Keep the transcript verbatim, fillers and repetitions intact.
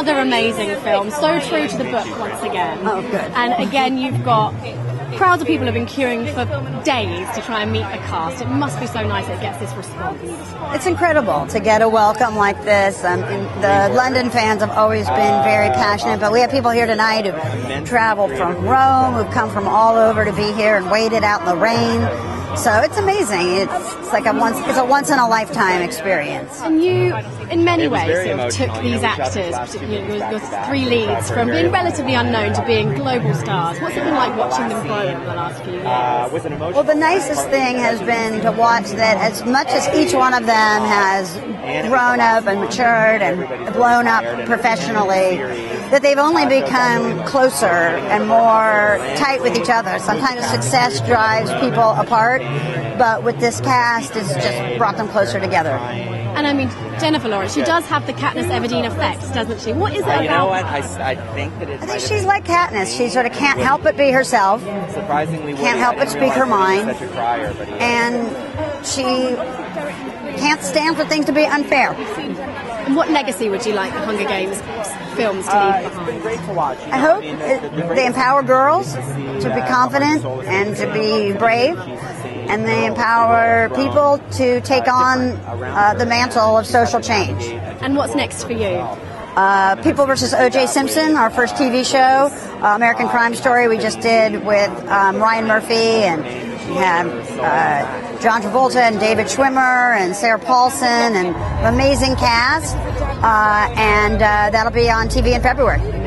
Another amazing film, so true to the book once again. Oh, good. And again, you've got crowds of people have been queuing for days to try and meet the cast. It must be so nice it gets this response. It's incredible to get a welcome like this. Um, the London fans have always been very passionate, but we have people here tonight who've traveled from Rome, who've come from all over to be here and waited out in the rain. So it's amazing. It's, it's like a once it's a once in a lifetime experience. And you, in many ways, sort of took these actors, particularly your, your three leads, from being relatively unknown to being global stars. What's it been like watching them grow over the last few years? Well, the nicest thing has been to watch that as much as each one of them has grown up and matured and blown up professionally, that they've only become closer and more tight with each other. Sometimes success drives people apart, but with this cast, it's just brought them closer together. And I mean, Jennifer Lawrence, she does have the Katniss Everdeen effect, doesn't she? What is it about? You know what? I, I think that it's. I think she's like Katniss. She sort of can't help but be herself. Surprisingly, can't help but speak her mind, such a crier, but and she can't stand for things to be unfair. And what legacy would you like the Hunger Games films to leave uh, behind? It's been great to watch. I hope it, they empower girls to be confident and to be brave, and they empower people to take on uh, the mantle of social change. And what's next for you? Uh, People versus O J Simpson, our first T V show, uh, American Crime Story we just did with um, Ryan Murphy, and we have uh, John Travolta and David Schwimmer and Sarah Paulson and an amazing cast, uh, and uh, that'll be on T V in February.